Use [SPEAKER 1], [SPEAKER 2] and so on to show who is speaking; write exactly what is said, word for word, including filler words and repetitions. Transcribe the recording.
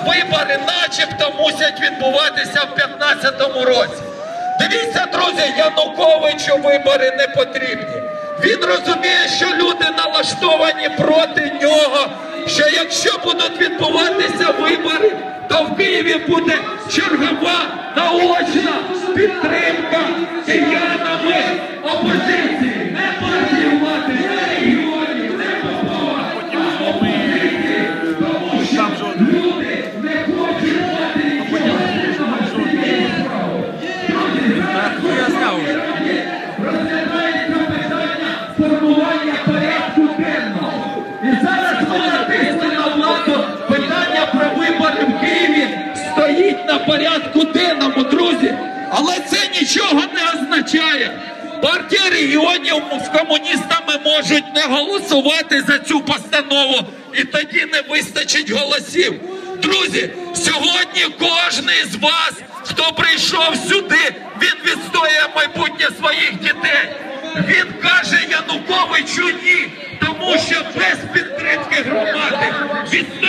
[SPEAKER 1] вибори начебто мусять відбуватися в п'ятнадцятому році. Дивіться, друзі, Януковичу вибори не потрібні. Він розуміє, що люди налаштовані проти нього, що якщо будуть відбуватися вибори, то в Києві буде чергова наочна підтримка киянами опозиції. Не партії влади, не регіонів, не Попова, а опозиції. Тому що люди не хочуть мати нічого спільного з цією справою. Розглядається питання формування порядку денного. І зараз ми натисли на владу. Питання про вибори в Києві стоїть на порядку денному, друзі. Але це нічого не означає. Партія регіонів з комуністами можуть не голосувати за цю постанову, і тоді не вистачить голосів. Друзі, сьогодні кожен з вас, хто прийшов сюди, він відстоює майбутнє своїх дітей. Він каже Януковичу ні, тому що без підтримки громади відстоює